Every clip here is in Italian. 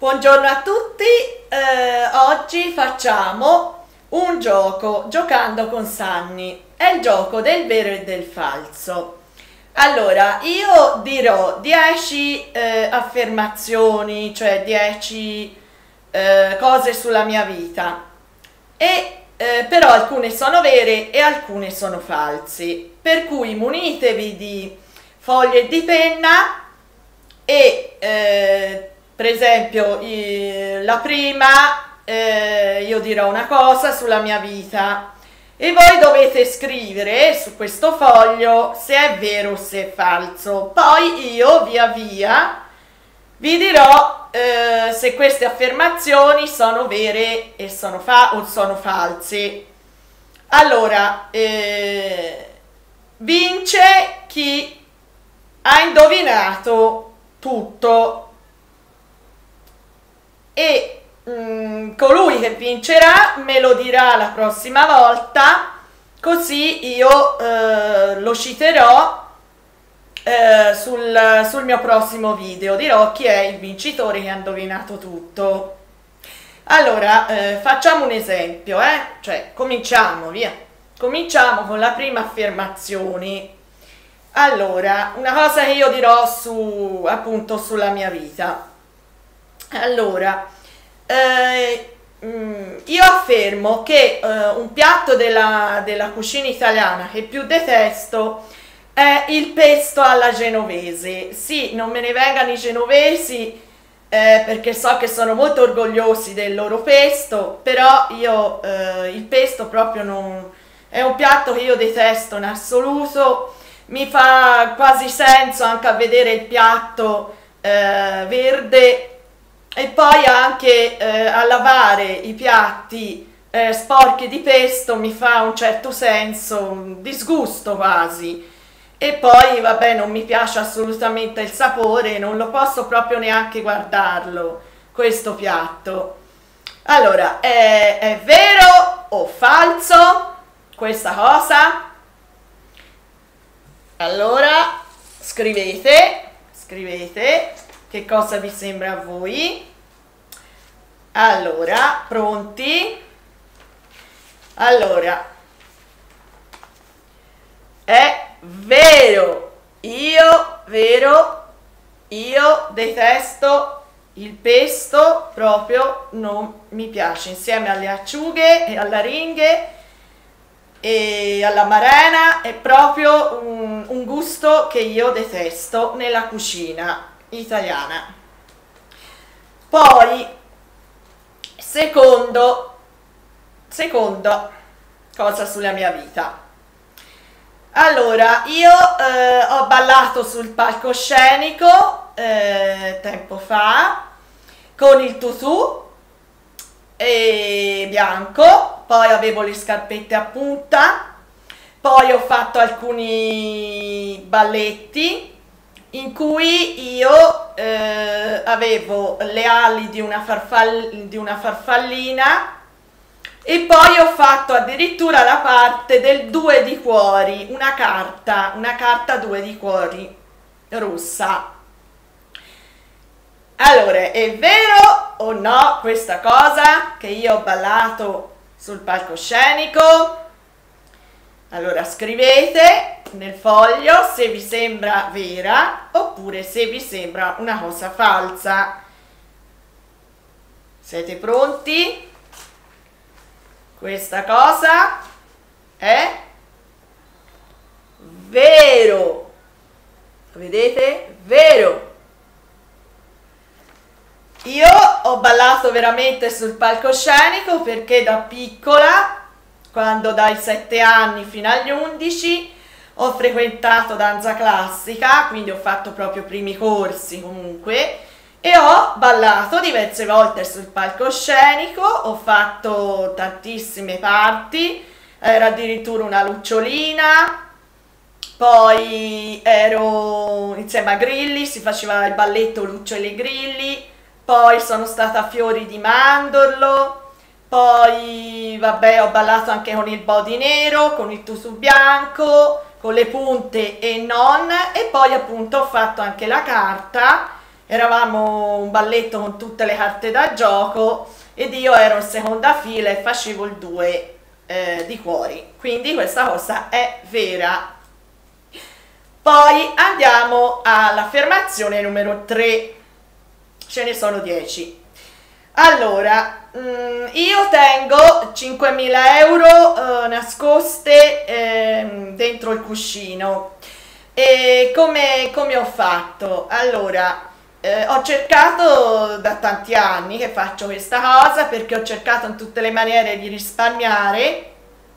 Buongiorno a tutti, oggi facciamo un gioco giocando con Sunny, è il gioco del vero e del falso. Allora, io dirò 10 affermazioni, cioè 10 cose sulla mia vita, e però alcune sono vere e alcune sono falsi, per cui munitevi di foglie e di penna e per esempio la prima io dirò una cosa sulla mia vita e voi dovete scrivere su questo foglio se è vero o se è falso. Poi io via via vi dirò se queste affermazioni sono vere e o sono false. Allora, vince chi ha indovinato tutto e colui che vincerà me lo dirà la prossima volta, così io lo citerò sul mio prossimo video, dirò chi è il vincitore che ha indovinato tutto. Allora, facciamo un esempio, cioè cominciamo, via. Cominciamo con la prima affermazione. Allora, una cosa che io dirò appunto sulla mia vita. Allora, io affermo che un piatto della cucina italiana che più detesto è il pesto alla genovese. Sì, non me ne vengano i genovesi perché so che sono molto orgogliosi del loro pesto, però io il pesto proprio non... è un piatto che io detesto in assoluto. Mi fa quasi senso anche a vedere il piatto verde e poi anche a lavare i piatti sporchi di pesto mi fa un certo senso, un disgusto quasi. E poi vabbè, non mi piace assolutamente il sapore, non lo posso proprio neanche guardarlo, questo piatto. Allora, è vero o falso questa cosa? Allora, scrivete che cosa vi sembra a voi. Allora, pronti? Allora, è vero, io detesto il pesto, proprio non mi piace, insieme alle acciughe e all'aringhe e all'amarena è proprio un gusto che io detesto nella cucina italiana. Poi secondo cosa sulla mia vita. Allora, io ho ballato sul palcoscenico tempo fa con il tutù bianco, poi avevo le scarpette a punta, poi ho fatto alcuni balletti in cui io avevo le ali di una farfallina e poi ho fatto addirittura la parte del 2 di cuori, una carta 2 di cuori rossa. Allora, è vero o no questa cosa che io ho ballato sul palcoscenico? Allora scrivete nel foglio se vi sembra vera oppure se vi sembra una cosa falsa. Siete pronti? Questa cosa è vero. Vedete? Vero. Io ho ballato veramente sul palcoscenico perché da piccola, quando dai 7 anni fino agli 11, ho frequentato danza classica, quindi ho fatto proprio primi corsi comunque, e ho ballato diverse volte sul palcoscenico, ho fatto tantissime parti, ero addirittura una lucciolina, poi ero insieme a Grilli, si faceva il balletto Luccioli e Grilli, poi sono stata a Fiori di Mandorlo, poi vabbè ho ballato anche con il body nero, con il tutù bianco, con le punte e non, e poi appunto ho fatto anche la carta eravamo un balletto con tutte le carte da gioco ed io ero in seconda fila e facevo il 2 di cuori, quindi questa cosa è vera. Poi andiamo all'affermazione numero 3, ce ne sono 10. Allora, io tengo 5.000 euro nascoste dentro il cuscino. E come ho fatto? Allora, ho cercato da tanti anni che faccio questa cosa, perché ho cercato in tutte le maniere di risparmiare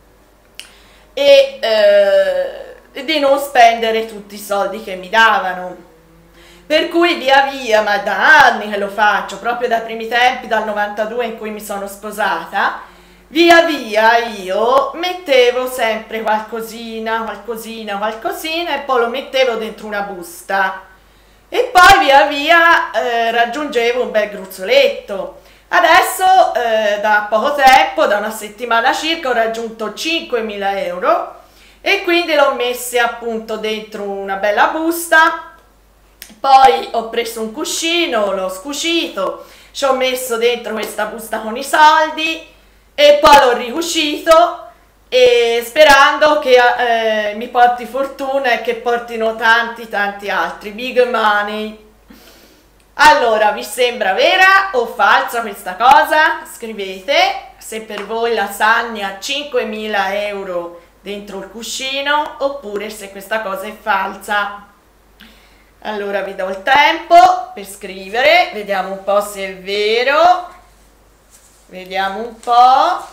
e di non spendere tutti i soldi che mi davano. Per cui via via, ma da anni che lo faccio, proprio dai primi tempi, dal 92 in cui mi sono sposata, via via io mettevo sempre qualcosina e poi lo mettevo dentro una busta e poi via via raggiungevo un bel gruzzoletto. Adesso da poco tempo, da una settimana circa, ho raggiunto 5.000 euro e quindi l'ho messa appunto dentro una bella busta. Poi ho preso un cuscino, l'ho scucito, ci ho messo dentro questa busta con i soldi e poi l'ho ricucito, e sperando che mi porti fortuna e che portino tanti altri big money. Allora, vi sembra vera o falsa questa cosa? Scrivete se per voi lasagna 5.000 euro dentro il cuscino oppure se questa cosa è falsa. Allora vi do il tempo per scrivere, vediamo un po' se è vero, vediamo un po',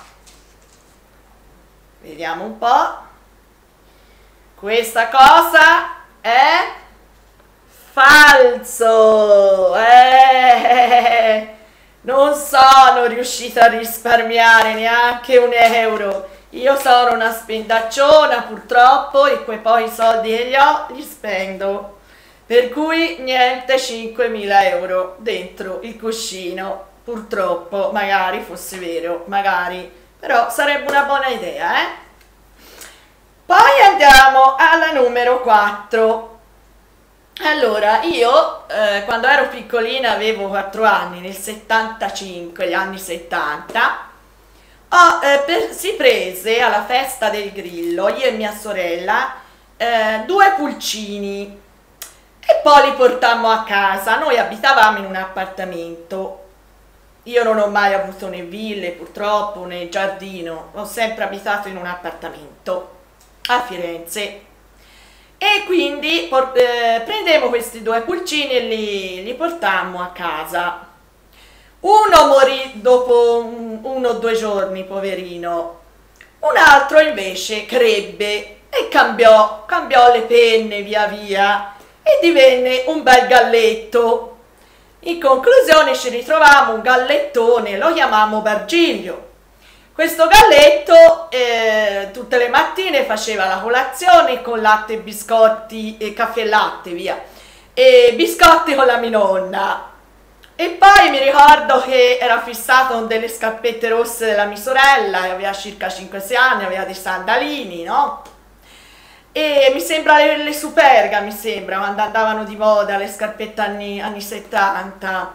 questa cosa è falso, non sono riuscita a risparmiare neanche un euro, io sono una spendacciona purtroppo e quei pochi soldi che ho li spendo. Per cui niente 5.000 euro dentro il cuscino, purtroppo, magari fosse vero, magari, però sarebbe una buona idea, eh? Poi andiamo alla numero 4. Allora, io quando ero piccolina, avevo 4 anni, nel 75, gli anni 70, si prese alla festa del grillo, io e mia sorella, 2 pulcini. E poi li portammo a casa. Noi abitavamo in un appartamento. Io non ho mai avuto né ville, purtroppo, né giardino. Ho sempre abitato in un appartamento a Firenze. E quindi prendemmo questi 2 pulcini e li portammo a casa. Uno morì dopo 1 o 2 giorni, poverino. Un altro invece crebbe e cambiò le penne via via e divenne un bel galletto. In conclusione ci ritrovammo un gallettone, lo chiamammo Bargiglio. Questo galletto tutte le mattine faceva la colazione con latte e biscotti e caffè e latte via e biscotti con la mia nonna. E poi mi ricordo che era fissato con delle scarpette rosse della mia sorella, che aveva circa 5-6 anni, aveva dei sandalini, no? E mi sembra le Superga, mi sembra, quando andavano di moda le scarpette anni 70.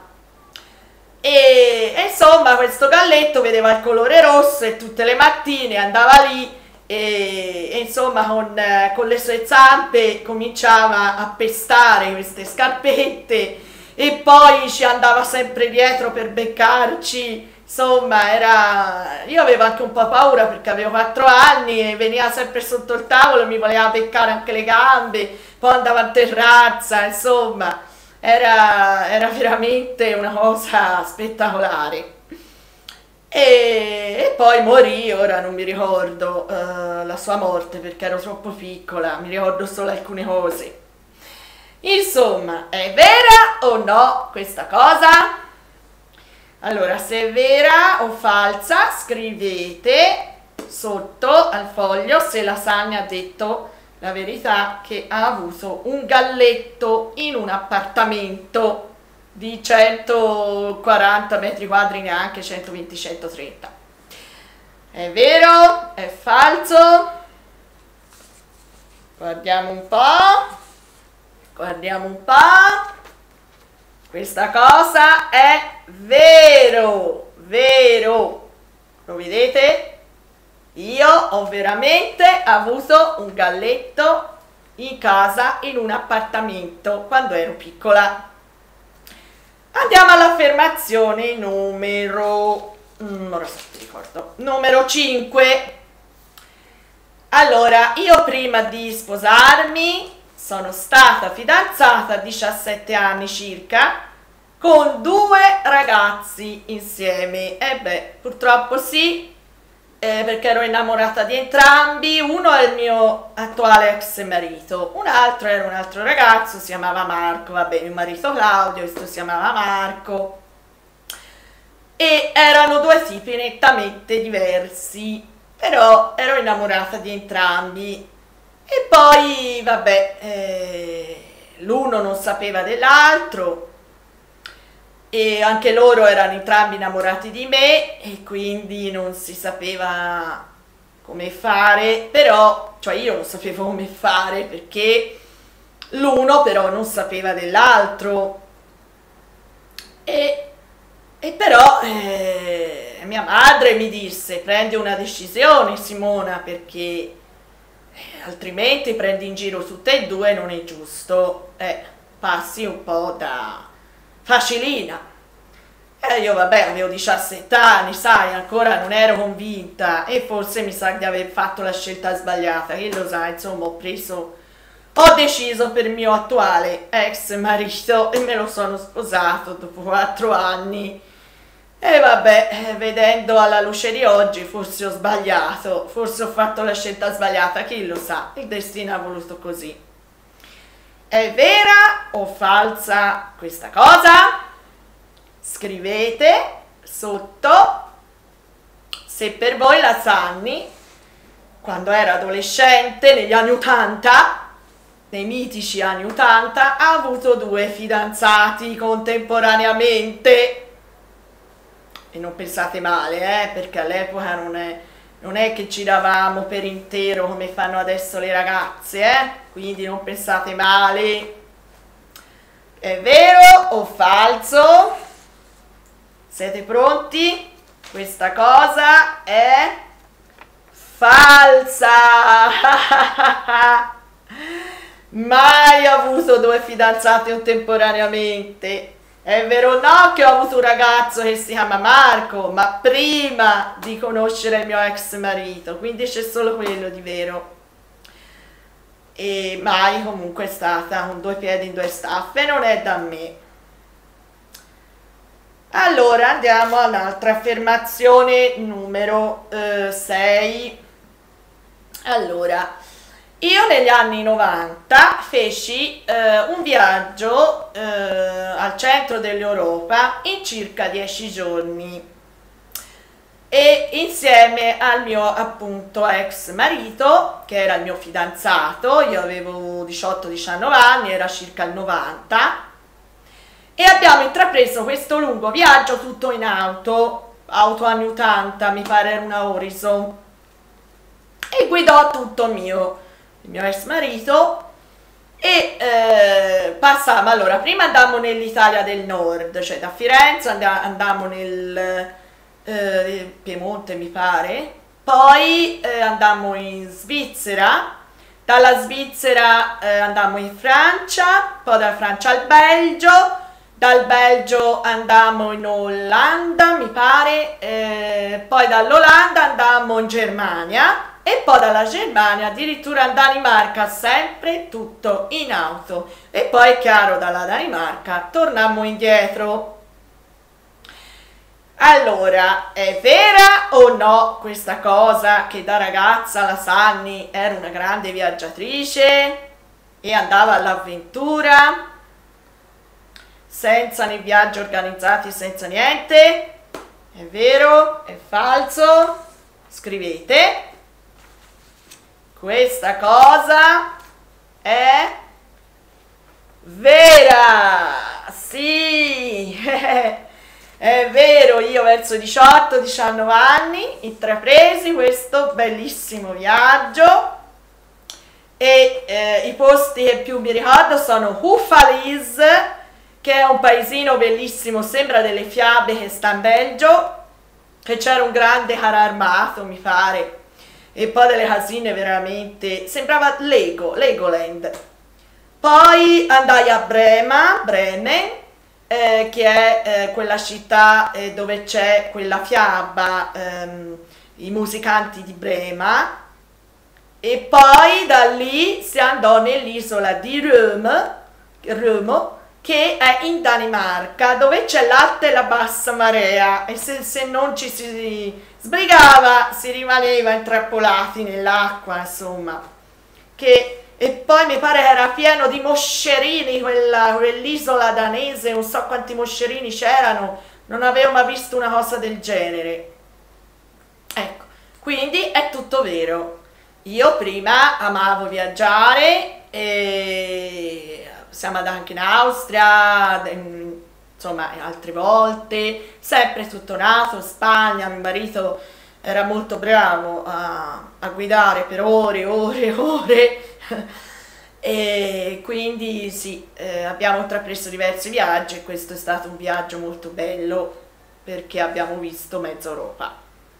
E insomma questo galletto vedeva il colore rosso e tutte le mattine andava lì e insomma con le sue zampe cominciava a pestare queste scarpette e poi ci andava sempre dietro per beccarci. Insomma, io avevo anche un po' paura perché avevo 4 anni e veniva sempre sotto il tavolo, mi voleva beccare anche le gambe, poi andava a terrazza, insomma, era veramente una cosa spettacolare. E poi morì, ora non mi ricordo la sua morte perché ero troppo piccola, mi ricordo solo alcune cose. Insomma, è vera o no questa cosa? Allora, se è vera o falsa, scrivete sotto al foglio se Lasagna ha detto la verità, che ha avuto un galletto in un appartamento di 140 metri quadri, neanche 120-130. È vero? È falso? Guardiamo un po'. Questa cosa è vero, vero. Lo vedete? Io ho veramente avuto un galletto in casa, in un appartamento, quando ero piccola. Andiamo all'affermazione numero... non lo so, ti ricordo. Numero 5. Allora, io prima di sposarmi sono stata fidanzata a 17 anni circa con 2 ragazzi insieme. E beh, purtroppo sì, perché ero innamorata di entrambi. Uno è il mio attuale ex marito, un altro era un altro ragazzo, si chiamava Marco, vabbè, mio marito Claudio, questo si chiamava Marco. E erano 2 tipi nettamente diversi, però ero innamorata di entrambi. E poi, vabbè, l'uno non sapeva dell'altro e anche loro erano entrambi innamorati di me e quindi non si sapeva come fare, però, cioè io non sapevo come fare perché l'uno però non sapeva dell'altro e però mia madre mi disse: prendi una decisione, Simona, perché altrimenti prendi in giro tutte e 2, non è giusto, passi un po' da facilina. E io, vabbè, avevo 17 anni, sai, ancora non ero convinta e forse mi sa di aver fatto la scelta sbagliata, che lo sa, insomma, ho deciso per il mio attuale ex marito e me lo sono sposato dopo 4 anni. E vabbè, vedendo alla luce di oggi, forse ho sbagliato, forse ho fatto la scelta sbagliata, chi lo sa, il destino ha voluto così. È vera o falsa questa cosa? Scrivete sotto se per voi la Sanni, quando era adolescente, negli anni 80, nei mitici anni 80, ha avuto 2 fidanzati contemporaneamente. E non pensate male, perché all'epoca non è che giravamo per intero come fanno adesso le ragazze, quindi non pensate male. È vero o falso? Siete pronti? Questa cosa è falsa. Mai avuto 2 fidanzati contemporaneamente. È vero o no che ho avuto un ragazzo che si chiama Marco, ma prima di conoscere il mio ex marito, quindi c'è solo quello di vero. E mai comunque è stata con 2 piedi in 2 staffe, non è da me. Allora andiamo all'altra affermazione numero 6. Allora, io negli anni 90 feci un viaggio al centro dell'Europa in circa 10 giorni e insieme al mio appunto ex marito, che era il mio fidanzato, io avevo 18-19 anni, era circa il 90, e abbiamo intrapreso questo lungo viaggio tutto in auto anni 80, mi pare era una Horizon, e guidò tutto il mio ex marito e passavamo. Allora, prima andammo nell'Italia del Nord, cioè da Firenze andammo nel Piemonte mi pare, poi andammo in Svizzera, dalla Svizzera andammo in Francia, poi da Francia al Belgio, dal Belgio andammo in Olanda mi pare, poi dall'Olanda andammo in Germania e poi dalla Germania addirittura in Danimarca, sempre tutto in auto, e poi è chiaro dalla Danimarca tornammo indietro. Allora, è vera o no questa cosa che da ragazza la Sanni era una grande viaggiatrice e andava all'avventura senza né viaggi organizzati, senza niente? È vero? È falso? Scrivete. Questa cosa è vera, sì, è vero, io verso 18-19 anni intrapresi questo bellissimo viaggio e i posti che più mi ricordo sono Houffalize, che è un paesino bellissimo, sembra delle fiabe, che sta in Belgio, che c'era un grande carro armato, mi pare, e poi delle casine veramente, sembrava Legoland. Poi andai a Bremen, che è quella città dove c'è quella fiaba, i musicanti di Brema, e poi da lì si andò nell'isola di Römo, che è in Danimarca, dove c'è l'alta e la bassa marea, e se non ci si sbrigava si rimaneva intrappolati nell'acqua, insomma. E poi mi pare era pieno di moscerini, quell'isola danese, non so quanti moscerini c'erano, non avevo mai visto una cosa del genere. Ecco, quindi è tutto vero. Io prima amavo viaggiare e siamo andati anche in Austria, insomma altre volte, sempre tutto nato in Spagna. Mio marito era molto bravo a guidare per ore, e quindi sì, abbiamo intrapreso diversi viaggi e questo è stato un viaggio molto bello perché abbiamo visto mezza Europa.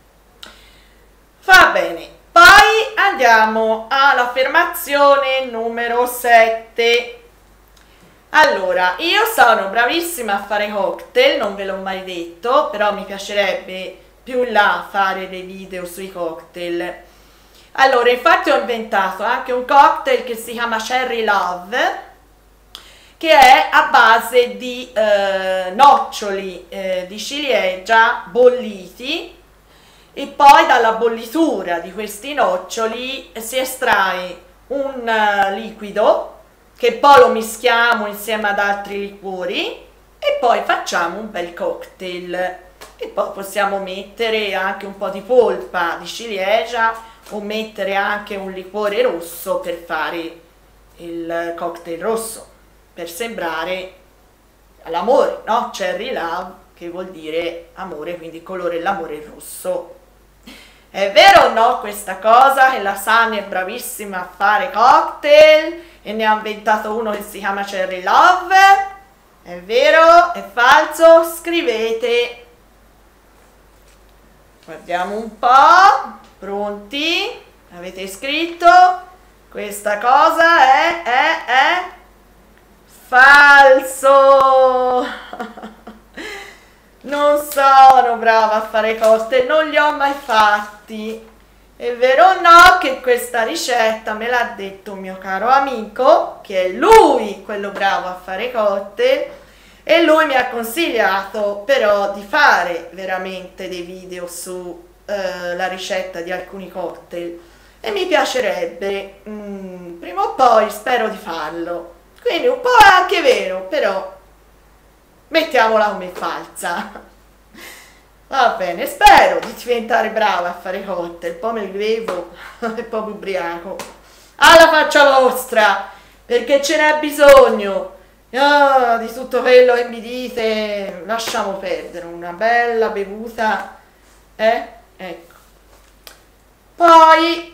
Va bene, poi andiamo all'affermazione numero 7. Allora, io sono bravissima a fare cocktail, non ve l'ho mai detto, però mi piacerebbe più in là fare dei video sui cocktail. Allora, infatti ho inventato anche un cocktail che si chiama Cherry Love, che è a base di noccioli di ciliegia bolliti, e poi dalla bollitura di questi noccioli si estrae un liquido che poi lo mischiamo insieme ad altri liquori e poi facciamo un bel cocktail. E poi possiamo mettere anche un po' di polpa di ciliegia o mettere anche un liquore rosso per fare il cocktail rosso, per sembrare l'amore, no? Cherry Love, che vuol dire amore, quindi il colore dell'amore rosso. È vero o no questa cosa, che la Sani è bravissima a fare cocktail e ne ha inventato uno che si chiama Cherry Love? È vero? È falso? Scrivete. Guardiamo un po'. Pronti? Avete scritto? Questa cosa è falso. Non sono brava a fare cocktail, non li ho mai fatti. È vero o no che questa ricetta me l'ha detto un mio caro amico, che è lui quello bravo a fare cocktail, e lui mi ha consigliato però di fare veramente dei video su la ricetta di alcuni cocktail, e mi piacerebbe, prima o poi spero di farlo. Quindi un po' è anche vero, però mettiamola come falsa. Va bene, spero di diventare brava a fare cocktail, poi me li bevo e poi mi ubriaco. Alla faccia vostra, perché ce n'è bisogno. Di tutto quello che mi dite, lasciamo perdere, una bella bevuta, ecco. Poi,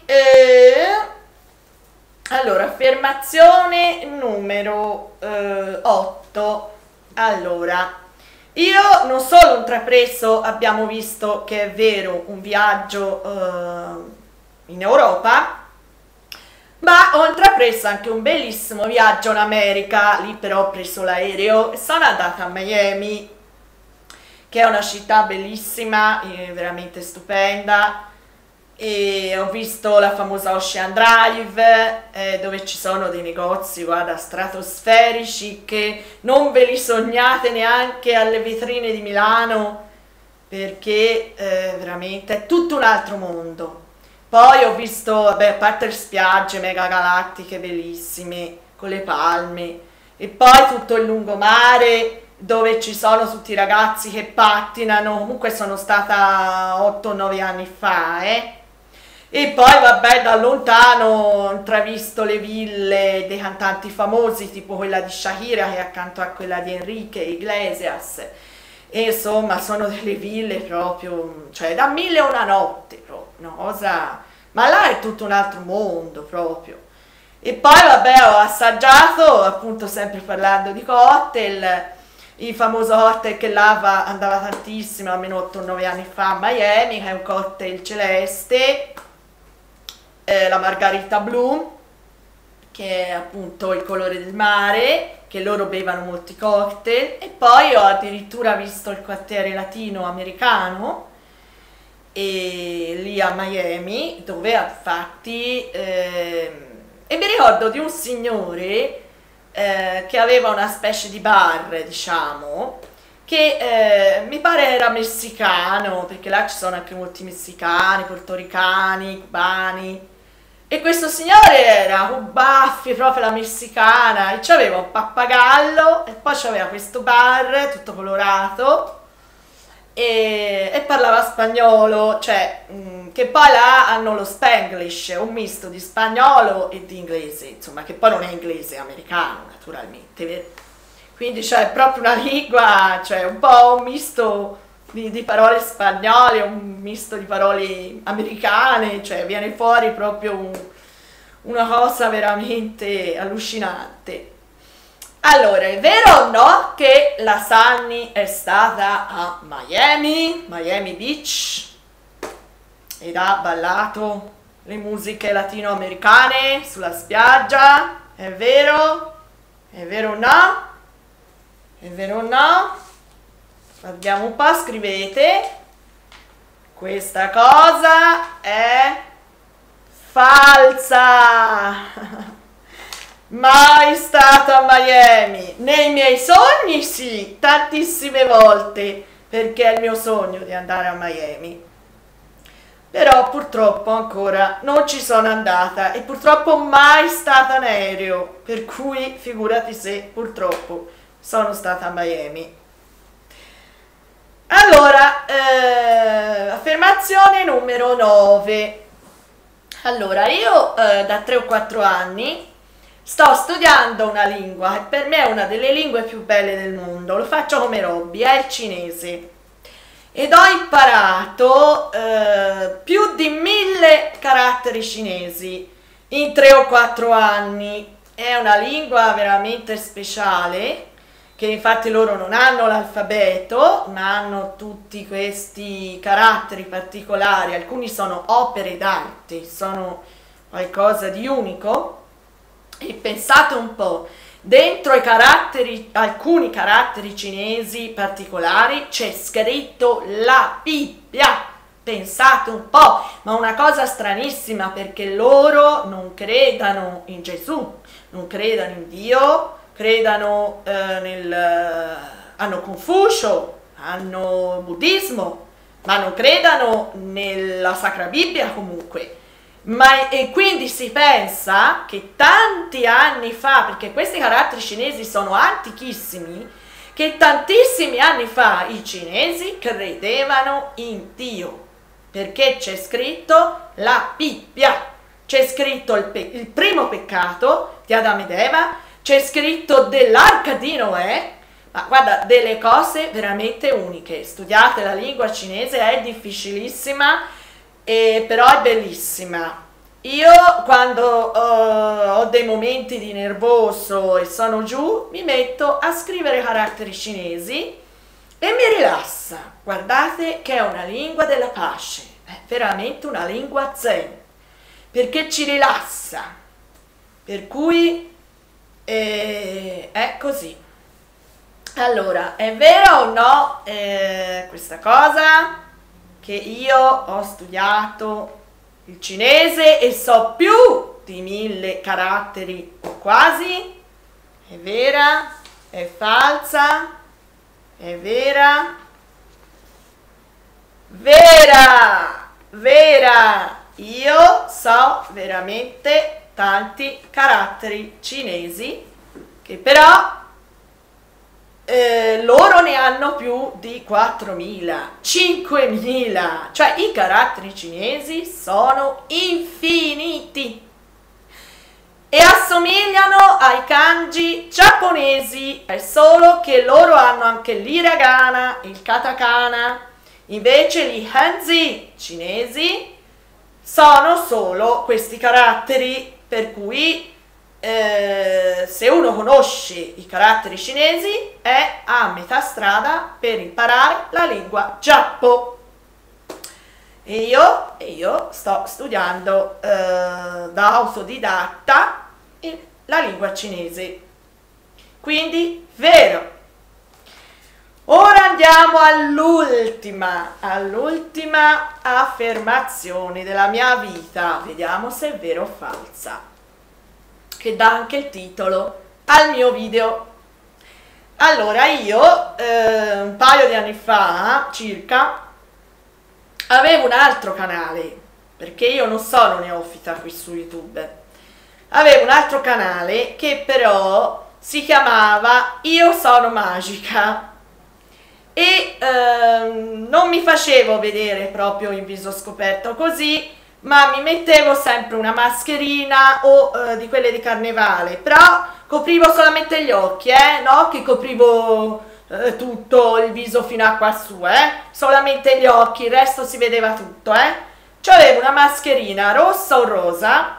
allora, affermazione numero 8. Allora, io non solo ho intrapreso, abbiamo visto che è vero, un viaggio in Europa, ma ho intrapreso anche un bellissimo viaggio in America. Lì però ho preso l'aereo e sono andata a Miami, che è una città bellissima, veramente stupenda, e ho visto la famosa Ocean Drive, dove ci sono dei negozi, guarda, stratosferici, che non ve li sognate neanche alle vetrine di Milano, perché veramente è tutto un altro mondo. Poi ho visto, vabbè, a parte le spiagge mega galattiche bellissime con le palme, e poi tutto il lungomare dove ci sono tutti i ragazzi che pattinano. Comunque sono stata 8-9 anni fa, E poi vabbè, da lontano ho intravisto le ville dei cantanti famosi, tipo quella di Shakira che è accanto a quella di Enrique Iglesias, e insomma sono delle ville proprio, cioè da 1001 notte proprio, una cosa, ma là è tutto un altro mondo proprio. E poi vabbè, ho assaggiato, appunto sempre parlando di cocktail, il famoso cocktail che l'Ava andava tantissimo, almeno 8-9 anni fa a Miami, che è un cocktail celeste, la margarita blu, che è appunto il colore del mare, che loro bevano molti cocktail, e poi ho addirittura visto il quartiere latino americano, e lì a Miami, dove infatti e mi ricordo di un signore che aveva una specie di bar, diciamo, che mi pare era messicano, perché là ci sono anche molti messicani, portoricani, cubani, e questo signore era con baffi, proprio la messicana, e c'aveva un pappagallo, e poi c'aveva questo bar tutto colorato, e parlava spagnolo, cioè che poi là hanno lo Spanglish, un misto di spagnolo e di inglese, insomma, che poi non è inglese, è americano naturalmente, vero? Quindi c'è proprio una lingua, cioè un po' un misto di parole spagnole, un misto di parole americane, cioè viene fuori proprio una cosa veramente allucinante. Allora, è vero o no che la Sunny è stata a Miami Beach, ed ha ballato le musiche latinoamericane sulla spiaggia? È vero? È vero o no? È vero o no? Guardiamo un po', scrivete. Questa cosa è falsa. Mai stata a Miami. Nei miei sogni sì, tantissime volte, perché è il mio sogno di andare a Miami. Però purtroppo ancora non ci sono andata, e purtroppo mai stata in aereo, per cui figurati se purtroppo sono stata a Miami. Allora, affermazione numero 9. Allora, io da 3 o 4 anni sto studiando una lingua, e per me è una delle lingue più belle del mondo, lo faccio come hobby, è il cinese. Ed ho imparato più di 1000 caratteri cinesi in 3 o 4 anni. È una lingua veramente speciale, che infatti loro non hanno l'alfabeto, ma hanno tutti questi caratteri particolari, alcuni sono opere d'arte, sono qualcosa di unico. E pensate un po', dentro i caratteri, alcuni caratteri cinesi particolari, c'è scritto la Bibbia. Pensate un po', ma una cosa stranissima, perché loro non credano in Gesù, non credano in Dio, credano hanno Confucio, hanno buddismo, ma non credano nella Sacra Bibbia comunque. E quindi si pensa che tanti anni fa, perché questi caratteri cinesi sono antichissimi, che tantissimi anni fa i cinesi credevano in Dio, perché c'è scritto la Bibbia, c'è scritto il primo peccato di Adamo ed Eva, c'è scritto dell'arca di Noè, ma guarda, delle cose veramente uniche. Studiate la lingua cinese, è difficilissima, però è bellissima. Io quando ho dei momenti di nervoso e sono giù, mi metto a scrivere caratteri cinesi e mi rilassa. Guardate che è una lingua della pace, è veramente una lingua zen, perché ci rilassa, per cui è così. Allora, è vero o no questa cosa, che io ho studiato il cinese e so più di 1000 caratteri o quasi? È vera? È falsa? È vera? Vera! Vera! Io so veramente tanti caratteri cinesi, che però loro ne hanno più di 4000, 5000, cioè i caratteri cinesi sono infiniti e assomigliano ai kanji giapponesi, è solo che loro hanno anche l'hiragana, il katakana, invece gli hanzi cinesi sono solo questi caratteri, per cui se uno conosce i caratteri cinesi è a metà strada per imparare la lingua giappo. E io sto studiando da autodidatta la lingua cinese. Quindi, vero. Ora andiamo all'ultima affermazione della mia vita. Vediamo se è vera o falsa, che dà anche il titolo al mio video. Allora, io un paio di anni fa circa avevo un altro canale, perché io non sono neofita qui su YouTube. Avevo un altro canale che però si chiamava Io Sono Magica e non mi facevo vedere proprio in viso scoperto così, ma mi mettevo sempre una mascherina o di quelle di carnevale, però coprivo solamente gli occhi, no che coprivo tutto il viso fino a quassù, solamente gli occhi, il resto si vedeva tutto, C'avevo una mascherina rossa o rosa.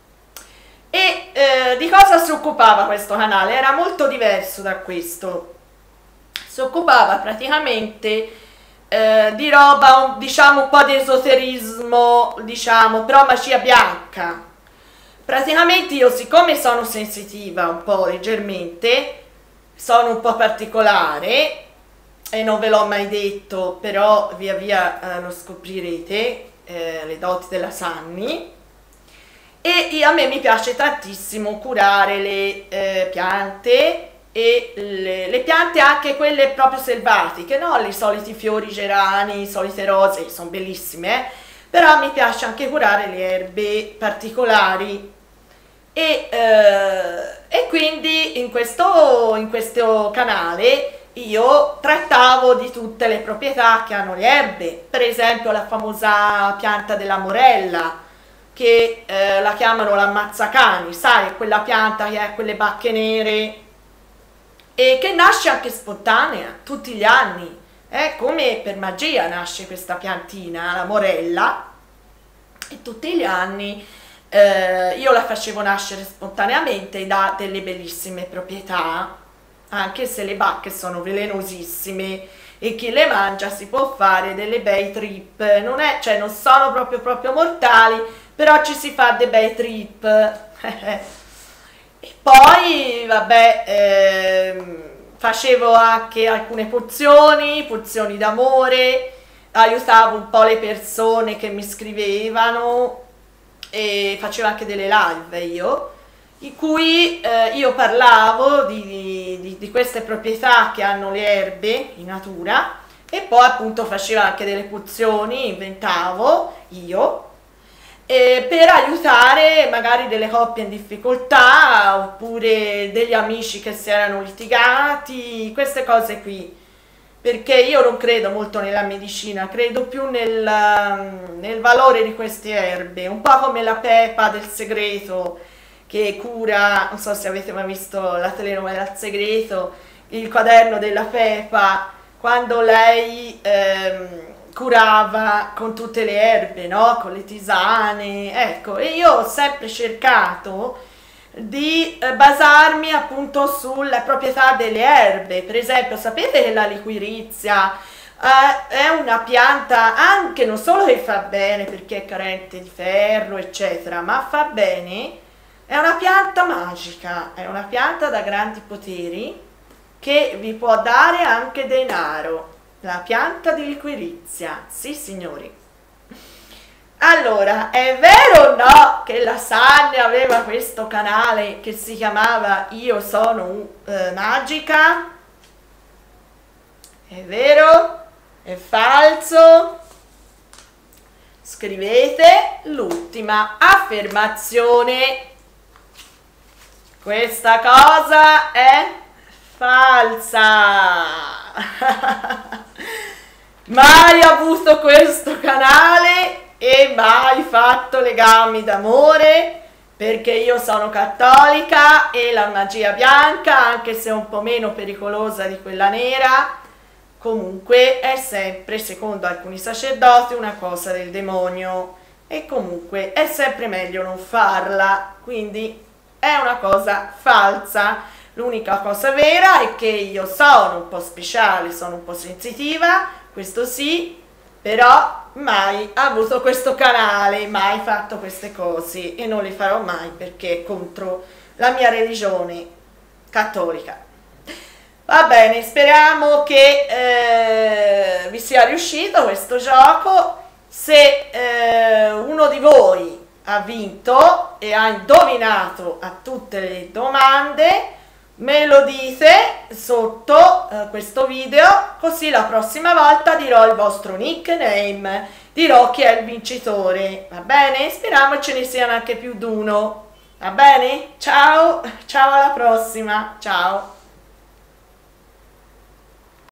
E di cosa si occupava questo canale? Era molto diverso da questo. Si occupava praticamente di roba, diciamo un po' di esoterismo, diciamo, però magia bianca. Praticamente io, siccome sono sensitiva un po' leggermente, sono un po' particolare e non ve l'ho mai detto, però via via lo scoprirete, le doti della Sanni. E a me mi piace tantissimo curare le piante e le piante anche quelle proprio selvatiche, no? I soliti fiori gerani, le solite rose, sono bellissime, però mi piace anche curare le erbe particolari e quindi in questo canale io trattavo di tutte le proprietà che hanno le erbe, per esempio la famosa pianta della morella, che la chiamano l'ammazzacani, sai, quella pianta che ha quelle bacche nere e che nasce anche spontanea tutti gli anni, come per magia nasce questa piantina, la morella, e tutti gli anni io la facevo nascere spontaneamente ed ha delle bellissime proprietà, anche se le bacche sono velenosissime e chi le mangia si può fare delle bei trip, non sono proprio mortali, però ci si fa dei bei trip. E poi vabbè, facevo anche alcune pozioni d'amore, aiutavo un po' le persone che mi scrivevano e facevo anche delle live io, in cui io parlavo di queste proprietà che hanno le erbe in natura e poi appunto facevo anche delle pozioni, inventavo io, per aiutare magari delle coppie in difficoltà oppure degli amici che si erano litigati, queste cose qui, perché io non credo molto nella medicina, credo più nel valore di queste erbe, un po' come la Pepa del Segreto che cura, non so se avete mai visto la telenovela Il Segreto, il quaderno della Pepa, quando lei curava con tutte le erbe, no? Con le tisane, ecco, e io ho sempre cercato di basarmi appunto sulle proprietà delle erbe. Per esempio, sapete che la liquirizia è una pianta anche non solo che fa bene perché è carente di ferro, eccetera, ma fa bene, è una pianta magica, è una pianta da grandi poteri che vi può dare anche denaro. La pianta di liquirizia, sì signori. Allora, è vero o no che la Sanni aveva questo canale che si chiamava Io Sono Magica? È vero? È falso? Scrivete l'ultima affermazione. Questa cosa è falsa. Mai avuto questo canale e mai fatto legami d'amore, perché io sono cattolica e la magia bianca, anche se è un po' meno pericolosa di quella nera, comunque è sempre, secondo alcuni sacerdoti, una cosa del demonio e comunque è sempre meglio non farla, quindi è una cosa falsa. L'unica cosa vera è che io sono un po' speciale, sono un po' sensitiva, questo sì, però mai avuto questo canale, mai fatto queste cose e non le farò mai perché è contro la mia religione cattolica. Va bene, speriamo che vi sia riuscito questo gioco. Se uno di voi ha vinto e ha indovinato a tutte le domande, me lo dite sotto questo video, così la prossima volta dirò il vostro nickname, dirò chi è il vincitore, va bene? Speriamo ce ne siano anche più di uno, va bene? Ciao, ciao alla prossima, ciao!